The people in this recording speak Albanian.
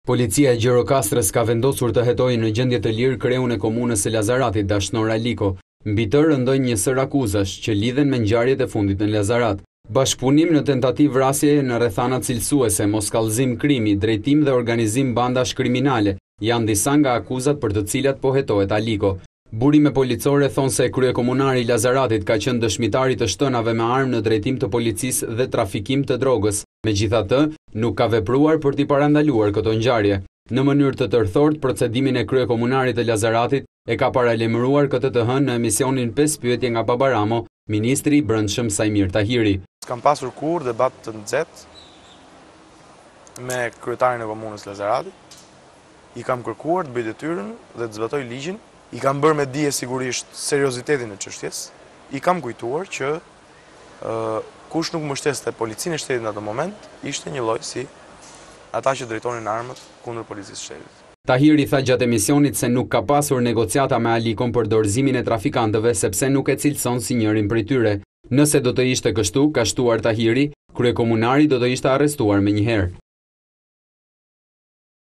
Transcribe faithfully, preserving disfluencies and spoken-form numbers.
Policia e Gjirokastrës ka vendosur të hetojë në gjendje të lirë kreun e komunës së Lazaratit, Dashnor Aliko. Mbi të rëndojnë një sër akuzash që lidhen me ngjarjet e fundit në Lazarat. Bashkëpunim në tentativë vrasje në rrethana cilësuese, moskallëzim krimi, drejtim dhe organizim bandash kriminale janë disa nga akuzat për të cilat po hetohet Aliko. Burime policore thonë se kryekomunari i Lazaratit ka qenë dëshmitari të shtënave me armë në drejtim të policisë dhe trafikim të drogës. Megjithatë, nuk ka vepruar për t'i parandaluar këto ngjarje. Në mënyrë të tërthort, procedimin e kryekomunarit të Lazaratit e ka paralajmëruar këtë të hënë në emisionin pesë pyetje nga Baba Ramo, ministri i Brendshëm Sajmir Tahiri. S'kam pasur kur debat të nxehtë me kryetarin e komunës Lazaratit. I kam kërkuar të bëj detyrën dhe të zbatoj ligjin. I kam bërë me dije sigurisht seriozitetin e çështjes. I kam kujtuar që uh, kush nuk mbështeste policinë e shtetit në atë moment, ishte një lloj si ata që drejtonin armët kundër policisë së shtetit. Tahiri tha gjatë emisionit se nuk ka pasur negociata me Alikon për dorëzimin e trafikantëve sepse nuk e cilëson si njërin prej tyre. Nëse do të ishte kështu, ka shtuar Tahiri, kryekomunari do të ishte arrestuar menjëherë.